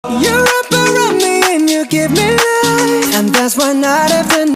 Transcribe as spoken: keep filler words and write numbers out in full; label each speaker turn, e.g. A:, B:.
A: You're up around me and you give me life, and that's why night after night